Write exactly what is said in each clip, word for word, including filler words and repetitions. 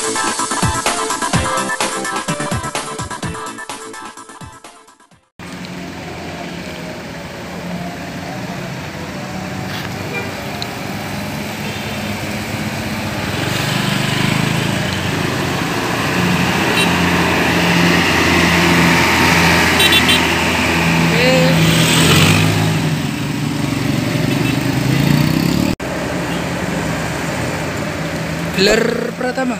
Gelar Pratama.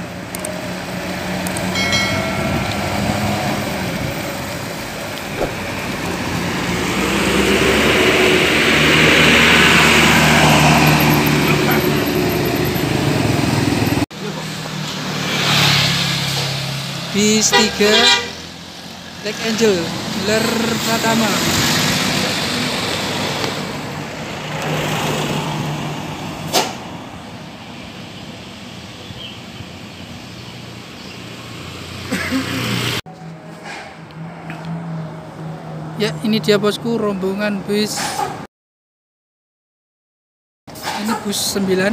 Bis tiga Black Angel, gelar Pratama. Ya, ini dia bosku, rombongan bus. Ini bus sembilan.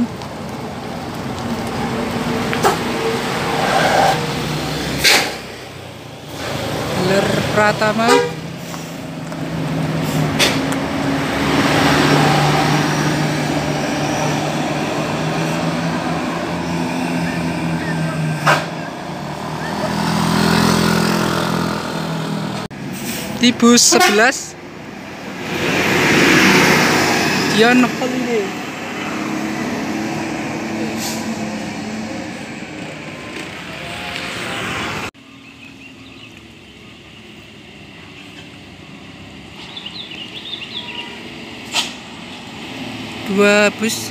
Gelar Pratama. Di bus sebelas Dion Holiday. Dua bus.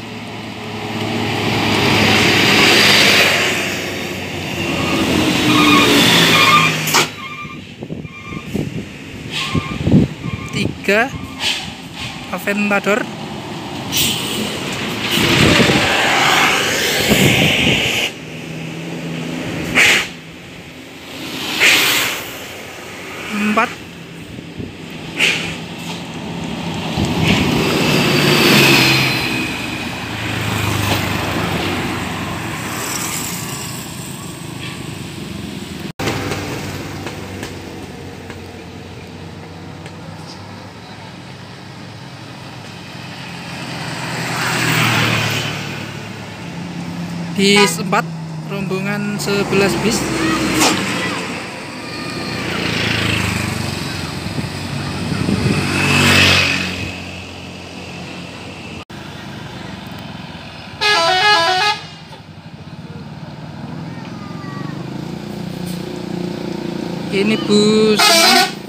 Tiga Aventador. Empat bis empat, rombongan sebelas bis. Ini bus enam.